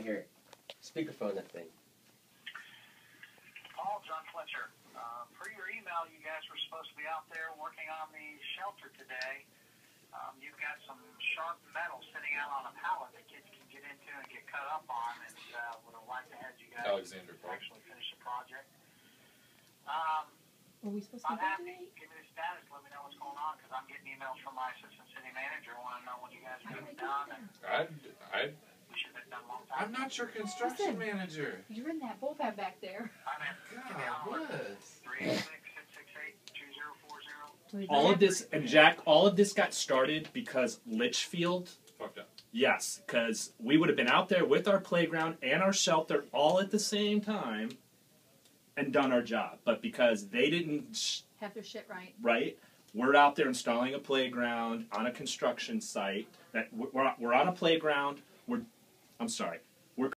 on here? Speakerphone that thing. Paul, John Fletcher. Per your email, you guys were supposed to be out there working on the shelter today. You've got some sharp metal sitting out on a pallet that kids can get into and get cut up on, and would have liked to have you guys actually finish the project. Were we supposed to I'm be happy. today? Give me the status. Let me know what's going on, because I'm getting emails from my assistant city manager wanting to know when you guys are going to be done. And we should have been done a long time. I'm not your construction manager. You're in that bullpen back there. I'm in. God, what? 386-668-2040. All of this, and Jack, all of this got started because Litchfield. Fucked up. Yes, because we would have been out there with our playground and our shelter all at the same time and done our job. But because they didn't, Have their shit right, we're out there installing a playground on a construction site. That we're on a playground. I'm sorry.